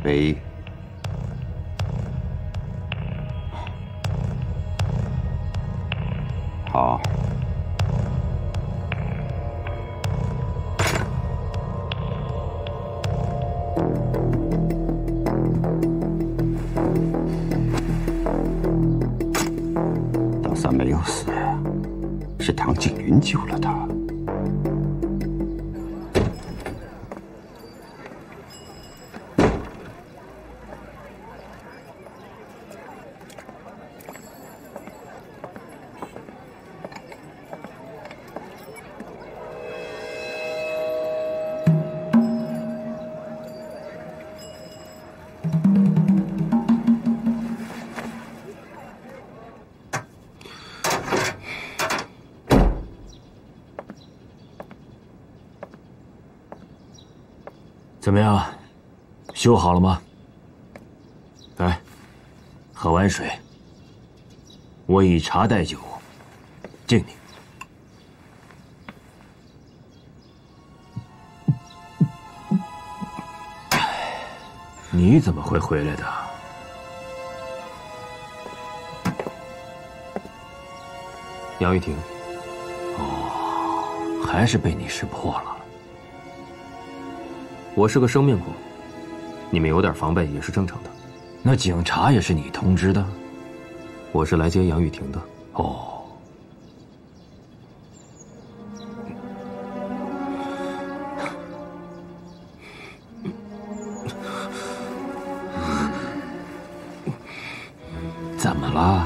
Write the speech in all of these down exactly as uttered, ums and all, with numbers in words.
杯。好。大三没有死，是唐静云救了他。 怎么样，修好了吗？来，喝碗水。我以茶代酒，敬你。你怎么会回来的？ 杨玉婷。 哦，还是被你识破了。 我是个生面孔，你们有点防备也是正常的。 那警察也是你通知的？ 我是来接杨雨婷的。 哦。怎么了？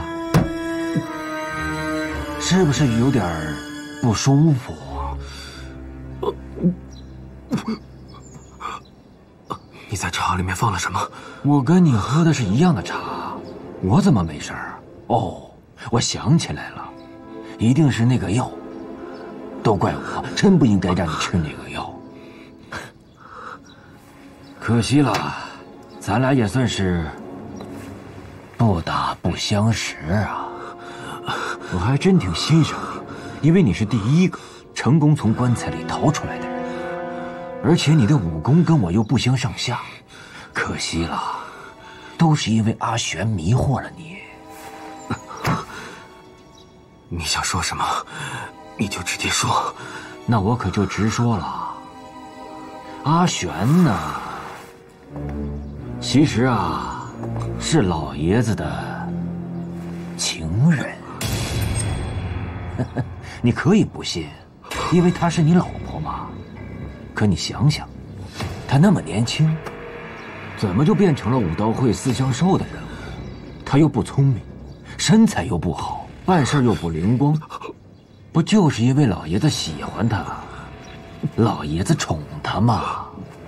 是不是有点不舒服啊？ 你在茶里面放了什么？ 我跟你喝的是一样的茶，我怎么没事儿？哦，我想起来了，一定是那个药。都怪我，真不应该让你吃那个药。可惜了，咱俩也算是不打不相识啊。我还真挺欣赏你，因为你是第一个成功从棺材里逃出来的人。 而且你的武功跟我又不相上下，可惜了，都是因为阿玄迷惑了你。 你想说什么，你就直接说。 那我可就直说了。阿玄呢，其实啊，是老爷子的情人。你可以不信，因为她是你老婆嘛。 可你想想，他那么年轻，怎么就变成了武道会四象兽的人物？他又不聪明，身材又不好，办事又不灵光，不就是因为老爷子喜欢他，老爷子宠他吗？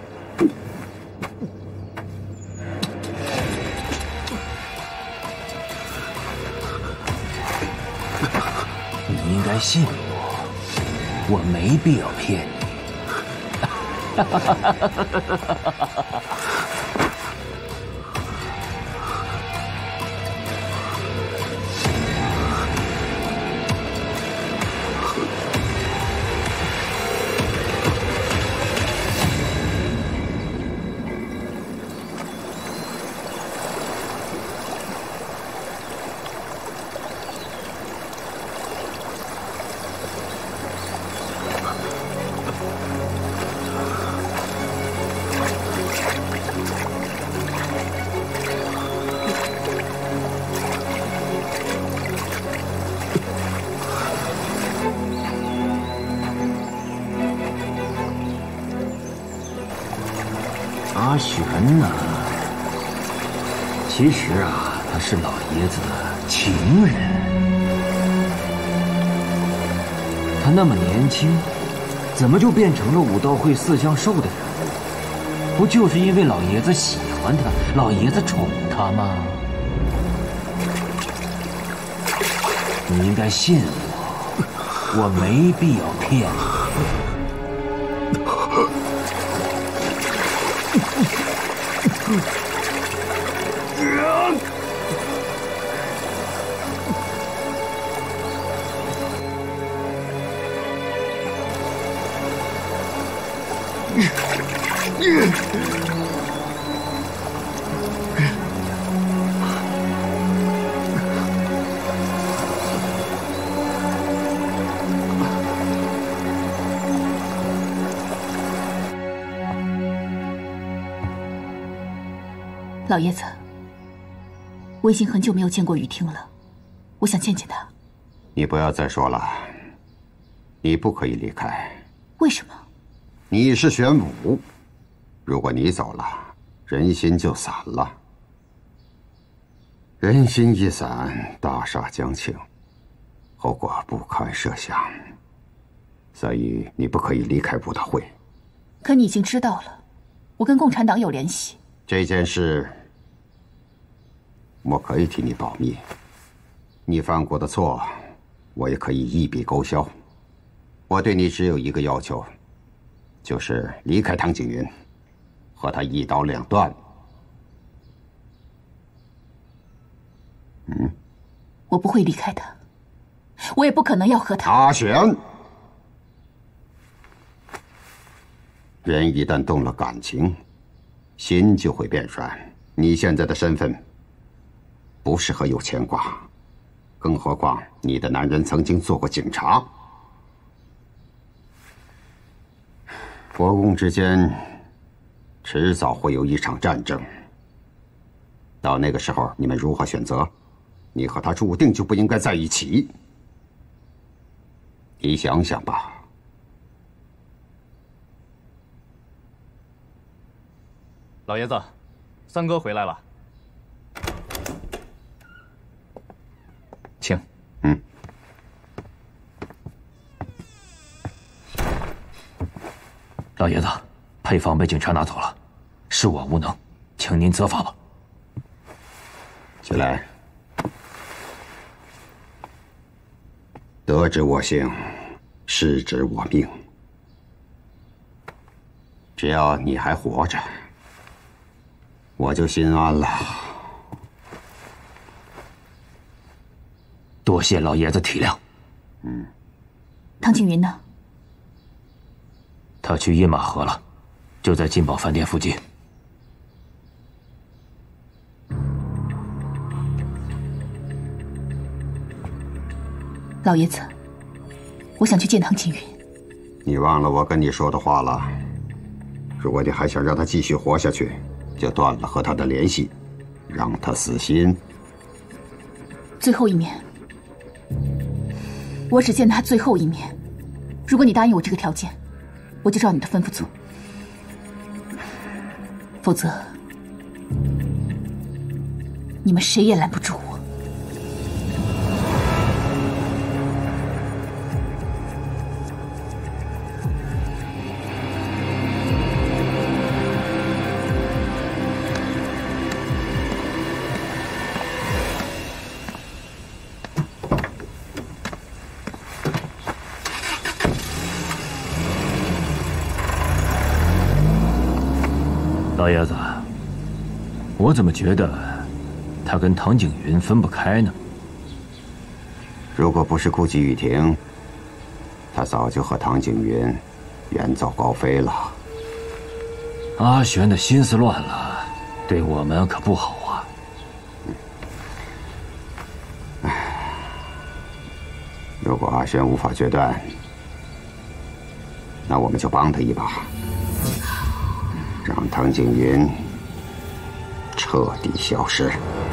你应该信我，我没必要骗你。 哈哈哈哈哈哈！阿玄呢？其实啊，他是老爷子的情人。他那么年轻，怎么就变成了武道会四象兽的人物？不就是因为老爷子喜欢他，老爷子宠他吗？你应该信我，我没必要骗你。 老爷子，我已经很久没有见过雨婷了，我想见见她。 你不要再说了，你不可以离开。 为什么？ 你是玄武，如果你走了，人心就散了。人心一散，大厦将倾，后果不堪设想。所以你不可以离开武道会。 可你已经知道了，我跟共产党有联系。 这件事，我可以替你保密。你犯过的错，我也可以一笔勾销。我对你只有一个要求，就是离开唐景云，和他一刀两断。嗯， 我不会离开他，我也不可能要和他。 阿玄，人一旦动了感情，心就会变软。你现在的身份不适合有牵挂，更何况你的男人曾经做过警察。国共之间迟早会有一场战争，到那个时候你们如何选择？你和他注定就不应该在一起。你想想吧。 老爷子，三哥回来了，请。 嗯。 老爷子，配方被警察拿走了，是我无能，请您责罚吧。 起来。得之我幸，失之我命。只要你还活着，我就心安了。 多谢老爷子体谅。 嗯。 唐景云呢？ 他去饮马河了，就在金宝饭店附近。 老爷子，我想去见唐景云。 你忘了我跟你说的话了？如果你还想让他继续活下去，就断了和他的联系，让他死心。 最后一面，我只见他最后一面。如果你答应我这个条件，我就照你的吩咐做。否则，你们谁也拦不住我。 老爷子，我怎么觉得他跟唐景云分不开呢？ 如果不是顾及雨婷，他早就和唐景云远走高飞了。 阿玄的心思乱了，对我们可不好啊。 唉，如果阿玄无法决断，那我们就帮他一把。让唐景云彻底消失。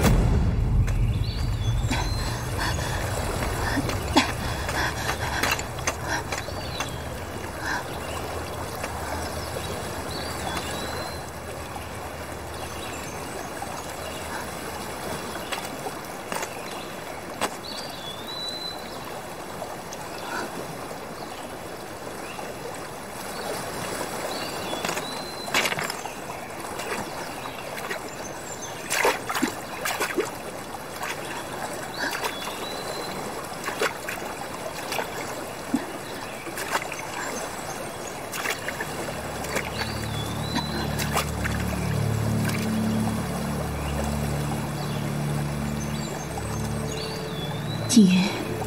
景云，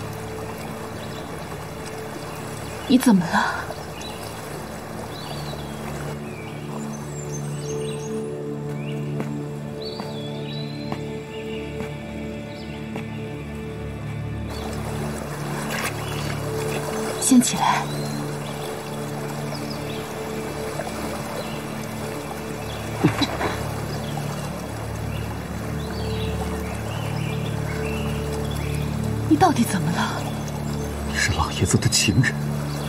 你怎么了？先起来。 你到底怎么了？ 你是老爷子的情人。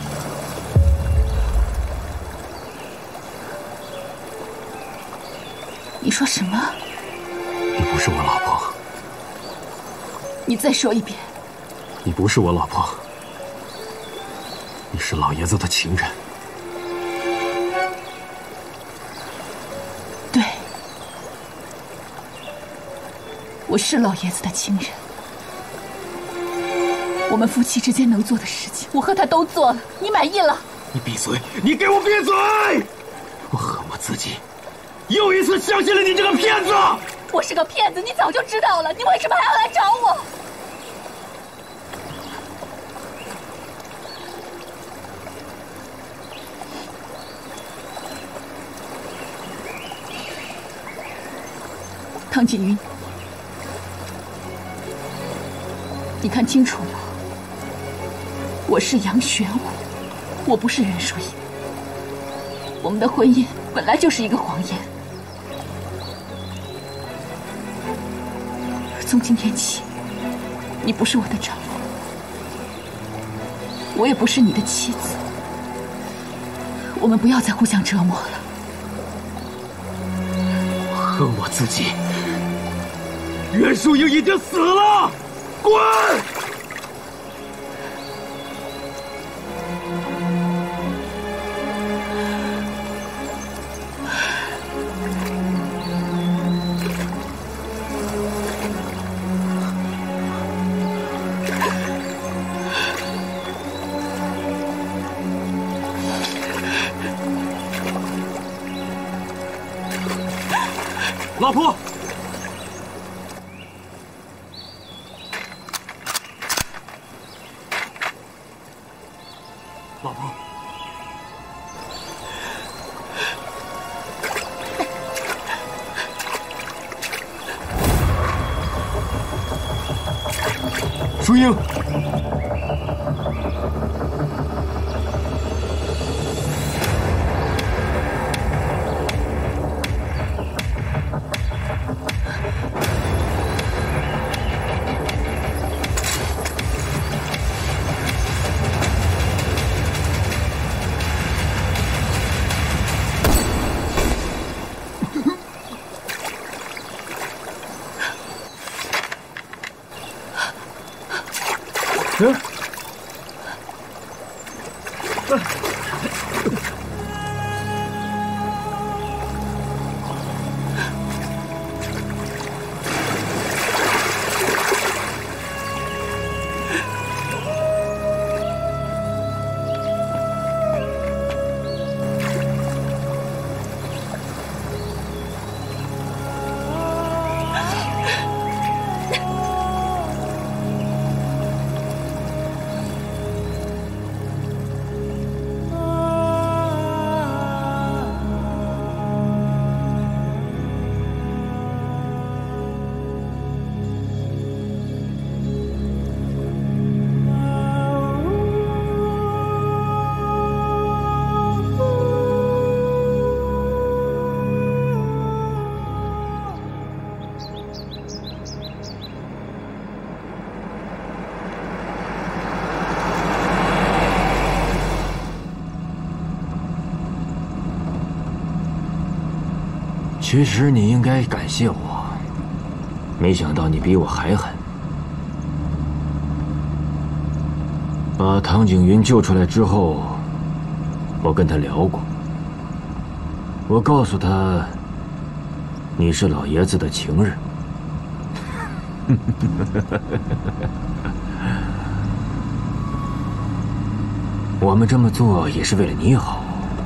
你说什么？ 你不是我老婆。 你再说一遍。 你不是我老婆。你是老爷子的情人。 对，我是老爷子的情人。我们夫妻之间能做的事情，我和他都做了。你满意了？ 你闭嘴！你给我闭嘴！我恨我自己，又一次相信了你这个骗子。 我是个骗子，你早就知道了，你为什么还要来找我？汤景云，你看清楚了，我是杨玄武，我不是任淑仪。我们的婚姻本来就是一个谎言。从今天起，你不是我的丈夫，我也不是你的妻子。我们不要再互相折磨了。 我恨我自己。袁淑英已经死了，滚！老婆。老婆，淑英，嗯， 其实你应该感谢我，没想到你比我还狠。把唐景云救出来之后，我跟他聊过，我告诉他你是老爷子的情人。我们这么做也是为了你好。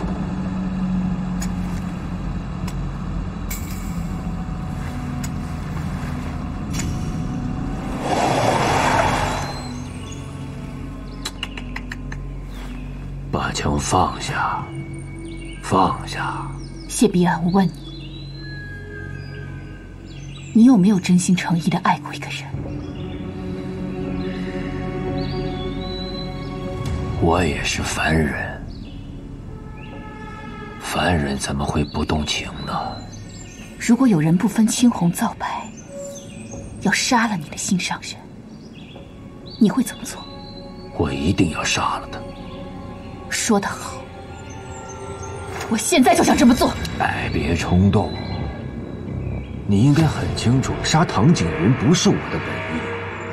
把枪放下，放下。 谢必安，我问你，你有没有真心诚意的爱过一个人？ 我也是凡人，凡人怎么会不动情呢？ 如果有人不分青红皂白，要杀了你的心上人， 你会怎么做？ 我一定要杀了他。 说得好，我现在就想这么做。 哎，别冲动。你应该很清楚，杀唐景云不是我的本意。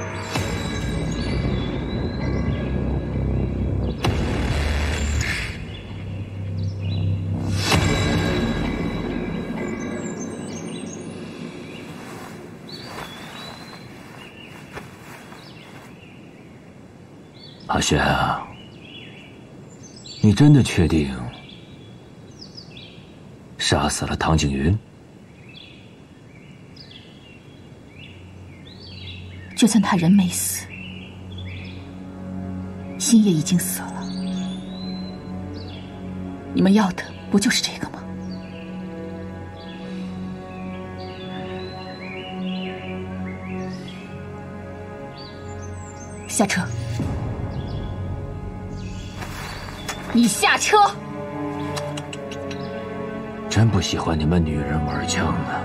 阿轩啊，你真的确定杀死了唐景云？ 就算他人没死，心也已经死了。你们要的不就是这个吗？下车。你下车！ 真不喜欢你们女人玩枪啊！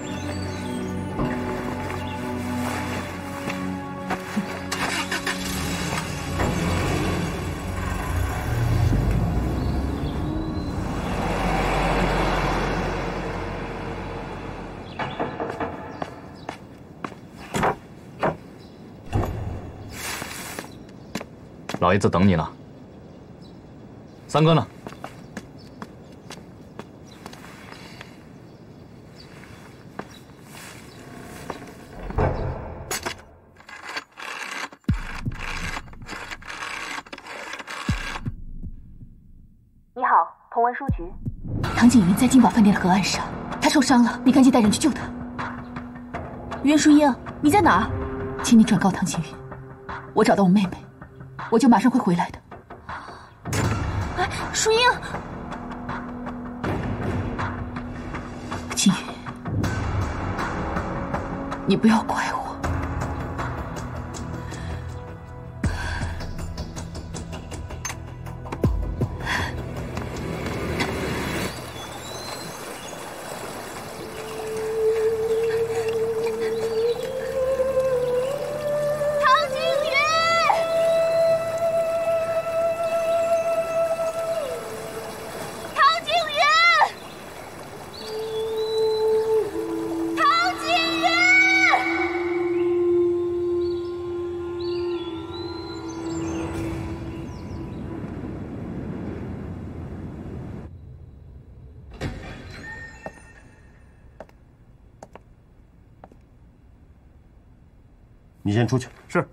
老爷子等你呢。三哥呢？ 你好，同文书局。 唐景云在金宝饭店的河岸上，他受伤了，你赶紧带人去救他。袁淑英，你在哪儿？请你转告唐景云，我找到我妹妹，我就马上会回来的。哎，淑英，景云，你不要怪我。 你先出去。 是。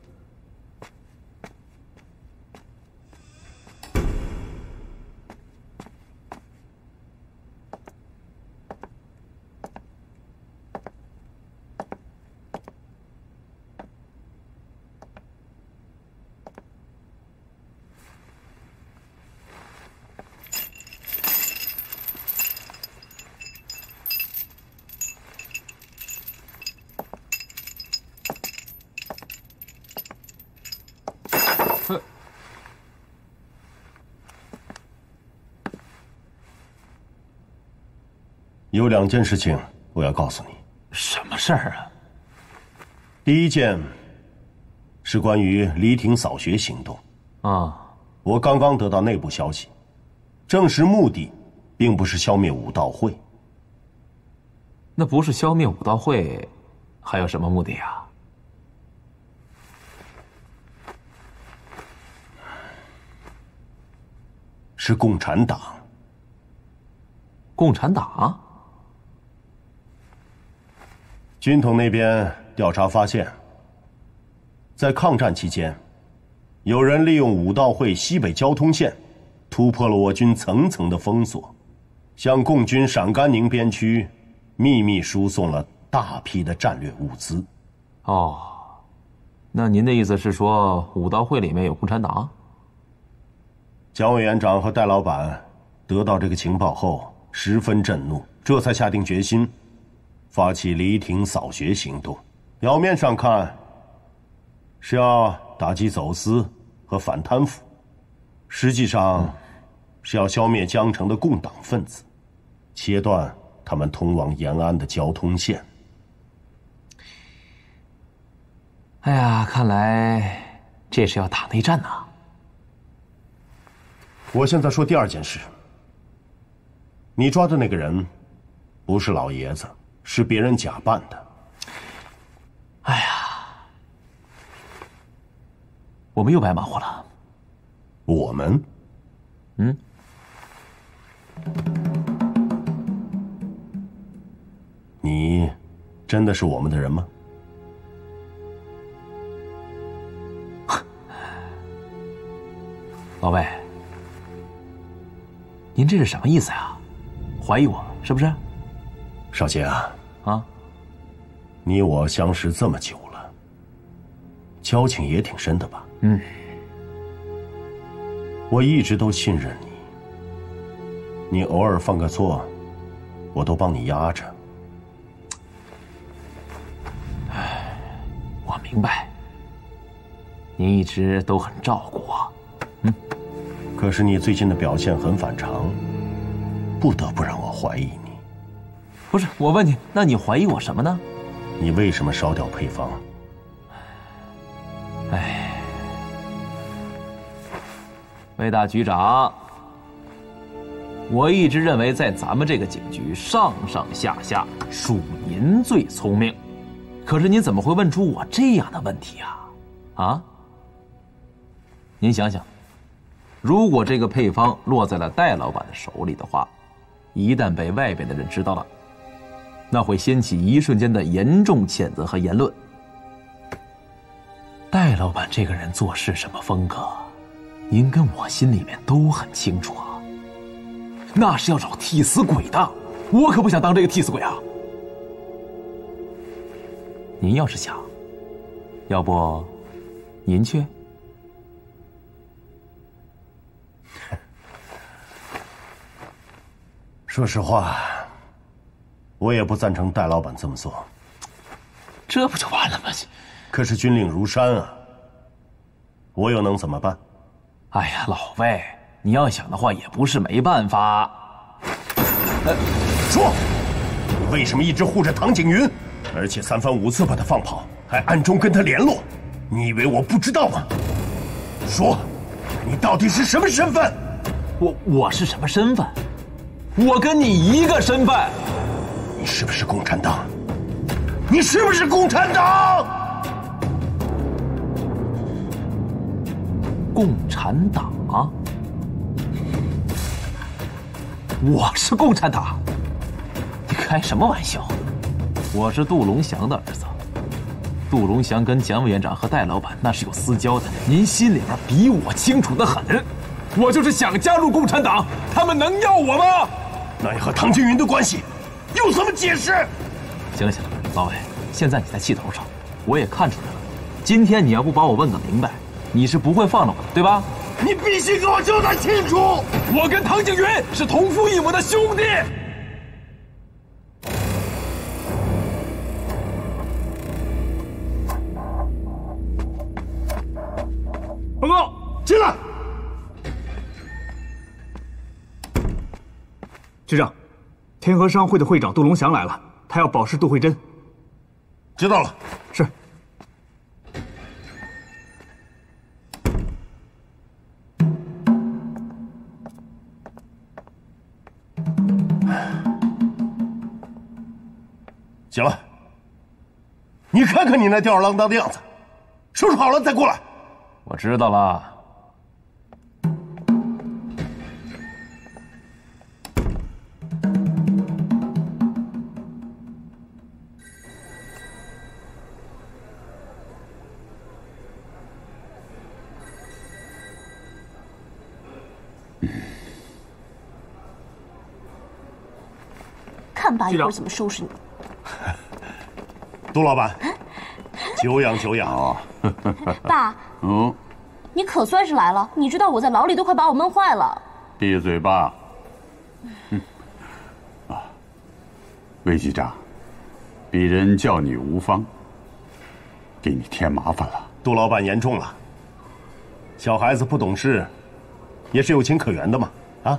有两件事情我要告诉你。 什么事儿啊？ 第一件是关于黎庭扫学行动。 啊， 我刚刚得到内部消息，证实目的并不是消灭武道会。 那不是消灭武道会，还有什么目的啊？ 是共产党。 共产党？ 军统那边调查发现，在抗战期间，有人利用武道会西北交通线，突破了我军层层的封锁，向共军陕甘宁边区秘密输送了大批的战略物资。 哦，那您的意思是说，武道会里面有共产党？ 蒋委员长和戴老板得到这个情报后十分震怒，这才下定决心发起黎庭扫学行动。表面上看是要打击走私和反贪腐，实际上是要消灭江城的共党分子，切断他们通往延安的交通线。 哎呀，看来这是要打内战呐。 我现在说第二件事。你抓的那个人，不是老爷子，是别人假扮的。 哎呀，我们又白忙活了。 我们？ 嗯。 你真的是我们的人吗？ 老魏，您这是什么意思呀？怀疑我是不是？ 少杰啊， 啊， 你我相识这么久了，交情也挺深的吧？ 嗯， 我一直都信任你，你偶尔犯个错，我都帮你压着。 唉，我明白，您一直都很照顾我。嗯， 可是你最近的表现很反常，不得不让我怀疑你。 不是，我问你，那你怀疑我什么呢？ 你为什么烧掉配方？ 哎，魏大局长，我一直认为在咱们这个警局上上下下属您最聪明，可是您怎么会问出我这样的问题啊？啊？您想想，如果这个配方落在了戴老板的手里的话，一旦被外边的人知道了，那会掀起一瞬间的严重谴责和言论。戴老板这个人做事什么风格，您跟我心里面都很清楚啊。那是要找替死鬼的，我可不想当这个替死鬼啊。您要是想，要不您去？ 说实话，我也不赞成戴老板这么做。 这不就完了吗？ 可是军令如山啊，我又能怎么办？ 哎呀，老魏，你要想的话也不是没办法。 呃，说，你为什么一直护着唐景云，而且三番五次把他放跑，还暗中跟他联络？你以为我不知道吗？说，你到底是什么身份？ 我我是什么身份？我跟你一个身份。 你是不是共产党？你是不是共产党？ 共产党啊！我是共产党？你开什么玩笑？我是杜龙祥的儿子。杜龙祥跟蒋委员长和戴老板那是有私交的，您心里边比我清楚得很。我就是想加入共产党，他们能要我吗？ 那你和唐金云的关系又怎么解释？ 行了行了，老魏，现在你在气头上，我也看出来了。今天你要不把我问个明白，你是不会放了我的，对吧？ 你必须给我交代清楚！ 我跟唐景云是同父异母的兄弟。 报告，进来。 局长，天河商会的会长杜龙祥来了，他要保释杜慧珍。 知道了。 是。 行了，你看看你那吊儿郎当的样子，收拾好了再过来。 我知道了。 看爸一会儿怎么收拾你。 杜老板，久仰久仰。 哦， 爸， 嗯， 你可算是来了。你知道我在牢里都快把我闷坏了。 闭嘴吧。嗯，啊，魏局长，鄙人叫你无方，给你添麻烦了。 杜老板言重了，小孩子不懂事，也是有情可原的嘛。啊，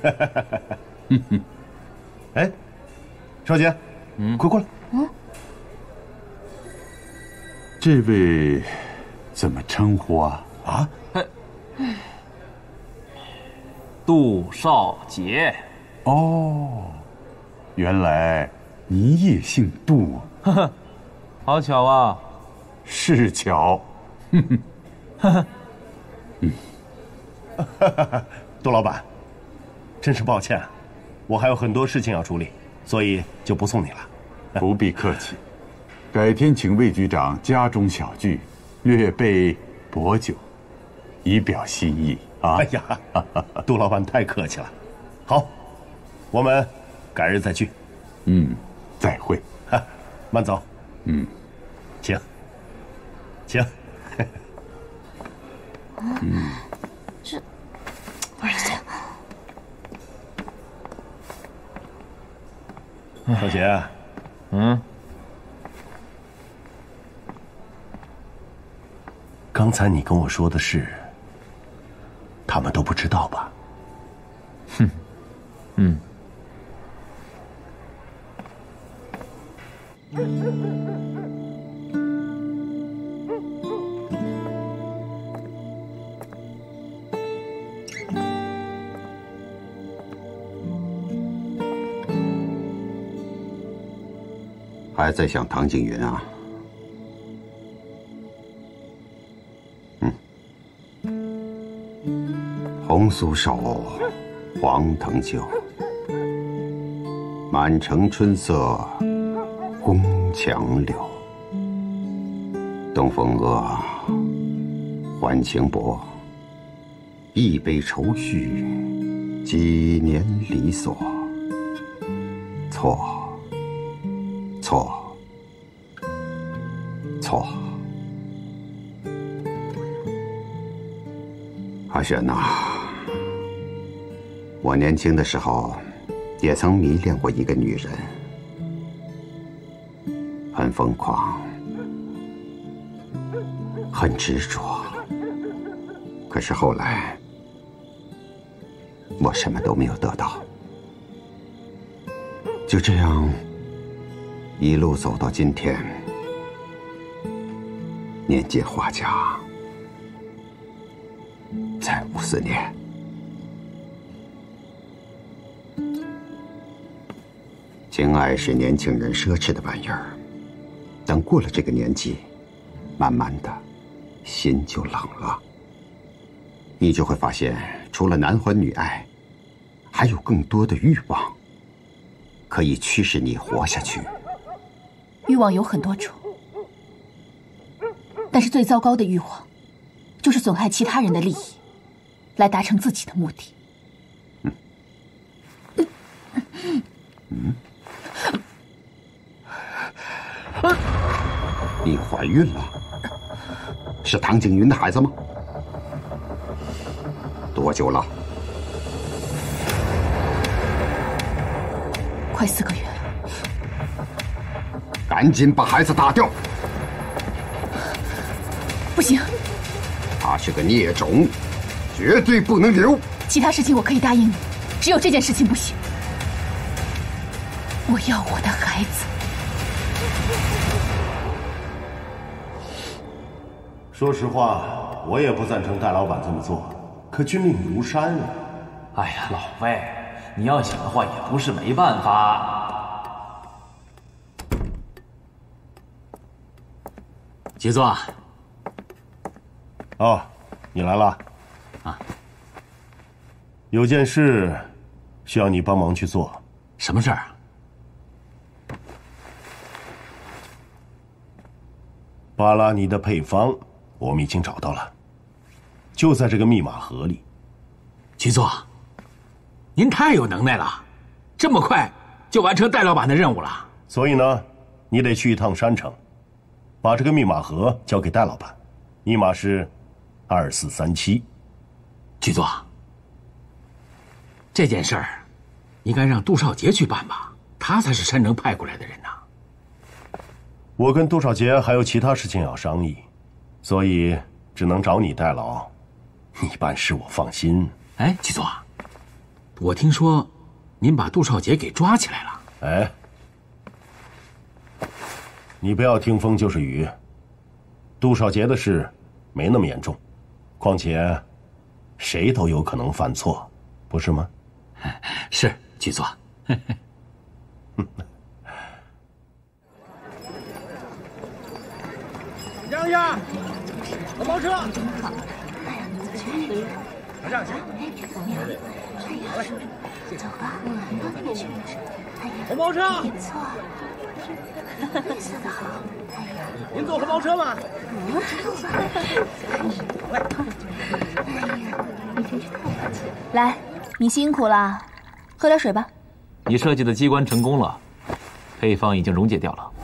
哎，少杰，嗯，快过来。嗯， 这位怎么称呼啊？ 啊？ 杜少杰。 哦，原来你也姓杜。 呵呵，好巧啊！ 是巧。哼哼， 呵呵。 嗯。 杜老板，真是抱歉，我还有很多事情要处理，所以就不送你了。 不必客气，改天请魏局长家中小聚，略备薄酒，以表心意啊！ 哎呀，杜老板太客气了。好，我们改日再聚。 嗯，再会。 慢走。 嗯， 请，请。 嗯，这不是这。 少杰， 嗯， 刚才你跟我说的事，他们都不知道吧？ 哼，嗯。 还在想唐景云啊？嗯，红酥手，黄藤酒，满城春色宫墙柳。东风阿，还情薄，一杯愁绪，几年离索。错。错，错，阿玄呐，我年轻的时候也曾迷恋过一个女人，很疯狂，很执着。可是后来，我什么都没有得到，就这样。一路走到今天，年届花甲，再无四年。情爱是年轻人奢侈的玩意儿，等过了这个年纪，慢慢的，心就冷了。你就会发现，除了男欢女爱，还有更多的欲望，可以驱使你活下去。 欲望有很多种，但是最糟糕的欲望，就是损害其他人的利益，来达成自己的目的。 嗯，嗯，你怀孕了？是唐景云的孩子吗？多久了？ 快四个月。 赶紧把孩子打掉！ 不行， 他是个孽种，绝对不能留。 其他事情我可以答应你，只有这件事情不行。我要我的孩子。 说实话，我也不赞成戴老板这么做，可军令如山啊。 哎呀，老魏，你要想的话，也不是没办法。 杰作， 哦，你来了。 啊， 有件事需要你帮忙去做。 什么事儿啊？ 巴拉尼的配方，我们已经找到了，就在这个密码盒里。 局座，您太有能耐了，这么快就完成戴老板的任务了。 所以呢，你得去一趟山城。把这个密码盒交给戴老板，密码是二四三七。 局座，这件事儿应该让杜少杰去办吧，他才是山城派过来的人呐。 我跟杜少杰还有其他事情要商议，所以只能找你代劳。你办事我放心。 哎，局座，我听说您把杜少杰给抓起来了。 哎。你不要听风就是雨，杜少杰的事没那么严重。况且，谁都有可能犯错，不是吗？ 是，局座。 让一下，红包车。拿上去。好嘞，走吧。红包车。不错。说得好。您坐红包车吗？ 来，你辛苦了，喝点水吧。 你设计的机关成功了，配方已经溶解掉了。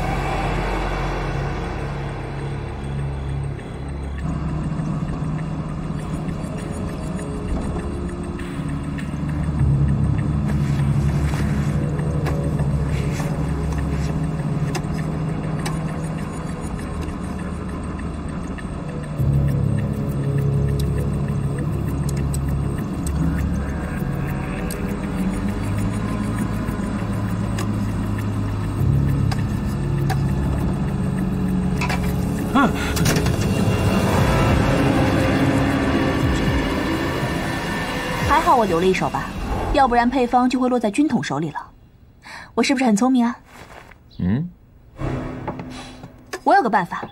还好我留了一手吧，要不然配方就会落在军统手里了。我是不是很聪明啊？ 嗯， 我有个办法，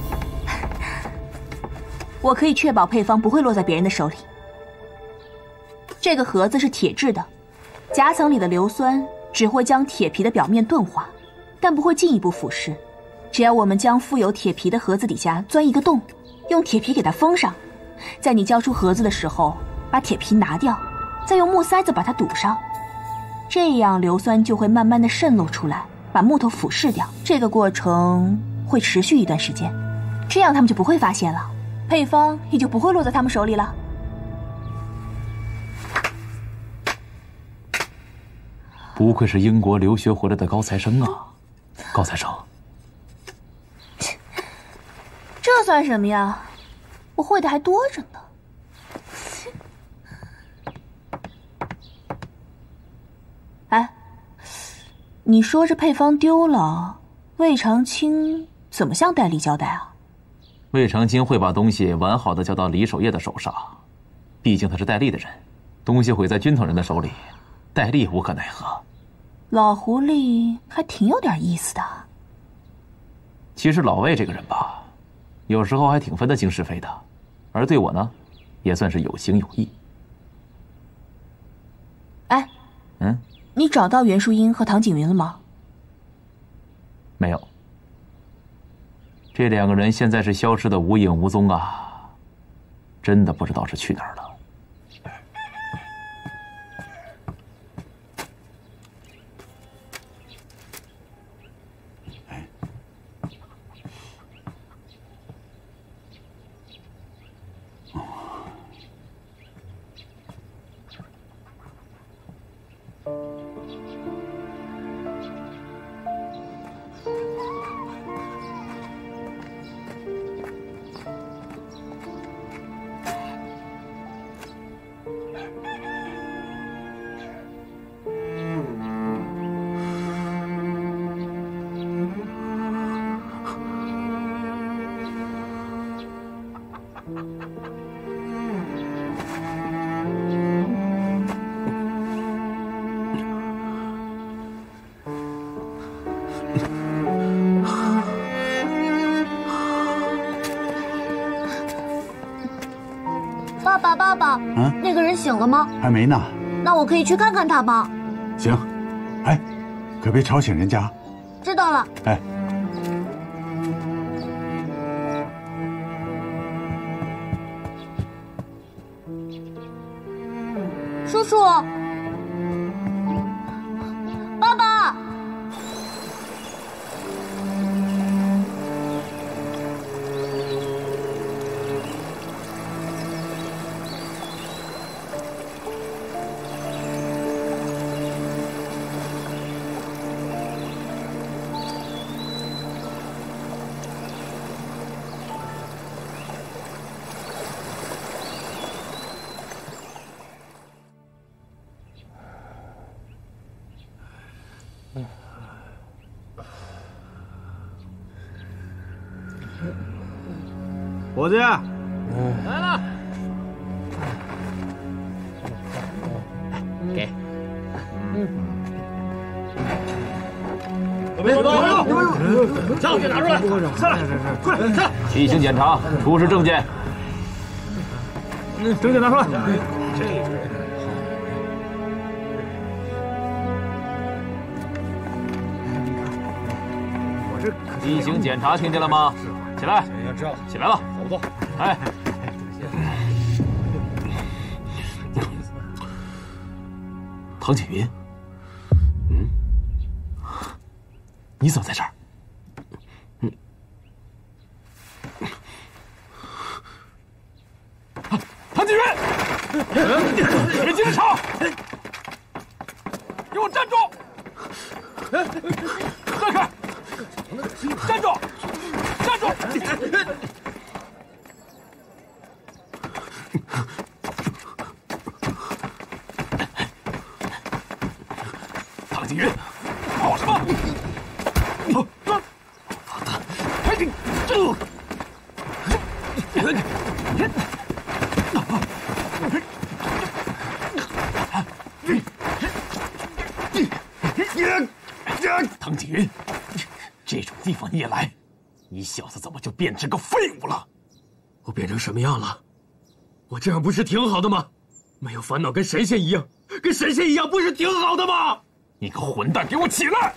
我可以确保配方不会落在别人的手里。这个盒子是铁制的，夹层里的硫酸只会将铁皮的表面钝化，但不会进一步腐蚀。只要我们将附有铁皮的盒子底下钻一个洞，用铁皮给它封上，在你交出盒子的时候，把铁皮拿掉，再用木塞子把它堵上，这样硫酸就会慢慢的渗漏出来，把木头腐蚀掉。这个过程会持续一段时间，这样他们就不会发现了，配方也就不会落在他们手里了。 不愧是英国留学回来的高材生啊，高材生。 这算什么呀？我会的还多着呢。哎，你说这配方丢了，魏长青怎么向戴笠交代啊？ 魏长青会把东西完好的交到李守业的手上，毕竟他是戴笠的人，东西毁在军统人的手里，戴笠无可奈何。 老狐狸还挺有点意思的。 其实老魏这个人吧，有时候还挺分得清是非的，而对我呢，也算是有情有义。 哎， 嗯， 你找到袁淑英和唐景云了吗？ 没有。这两个人现在是消失的无影无踪啊，真的不知道是去哪儿了。 爸爸，爸爸， 嗯， 那个人醒了吗？ 还没呢。 那我可以去看看他吗？ 行，哎，可别吵醒人家。 知道了。 哎， 叔叔，爸爸。 伙计，来了，给，嗯， 别别别！ 枪给拿出来， 下来，快点，下来！ 例行检查，出示证件。 嗯，证件拿出来。这例行检查，听见了吗？起来，起来了， 差不多。 哎，唐景云，嗯，你怎么在这儿？嗯，唐景云，别接着吵，给我站住！让开！站住！站住！唐景云，跑什么？唐景云，这种地方你也来？你小子怎么就变成个废物了？ 我变成什么样了？我这样不是挺好的吗？没有烦恼，跟神仙一样，跟神仙一样，不是挺好的吗？ 你个混蛋，给我起来！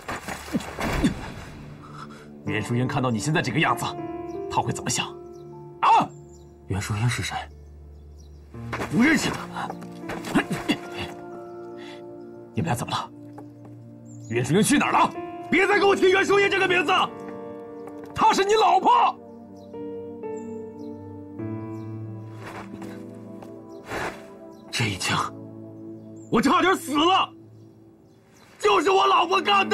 袁淑英看到你现在这个样子，他会怎么想？啊！ 袁淑英是谁？我不认识他。 你们俩怎么了？袁淑英去哪儿了？ 别再给我提袁淑英这个名字！ 她是你老婆。 这一枪，我差点死了，就是我老婆干的。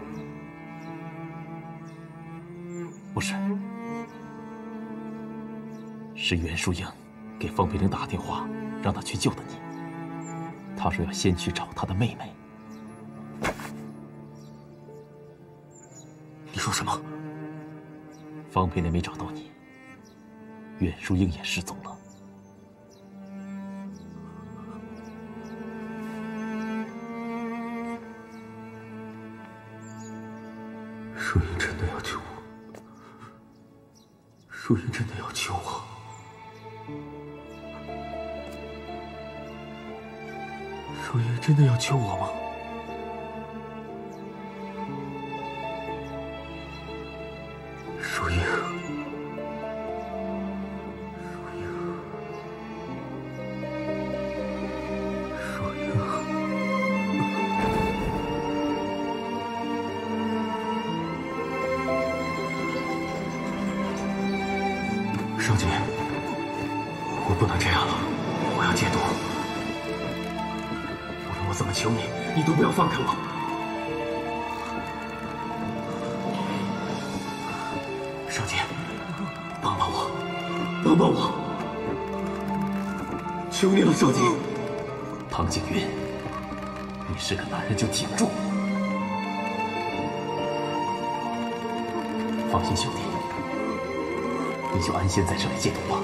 不是，是袁淑英给方培玲打电话，让他去救的你。他说要先去找他的妹妹。 你说什么？ 方培玲没找到你，袁淑英也失踪了。 淑英真的要救我，淑英真的要救我，淑英真的要救我吗？淑英，淑英，淑英。少杰，我不能这样了，我要戒毒。无论我怎么求你，你都不要放开我。少杰，帮帮我，帮帮我，求你了，少杰。 唐景云，你是个男人就挺住。放心，兄弟。你就安心在这里戒毒吧。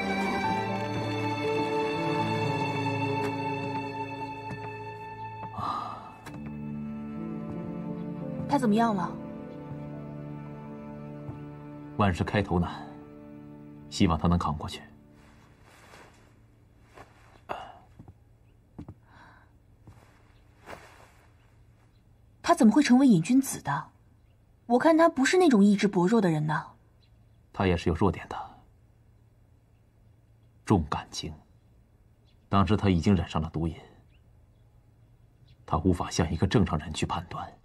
啊，他怎么样了？ 万事开头难，希望他能扛过去。 他怎么会成为瘾君子的？我看他不是那种意志薄弱的人呢。 他也是有弱点的，重感情。当时他已经染上了毒瘾，他无法像一个正常人去判断。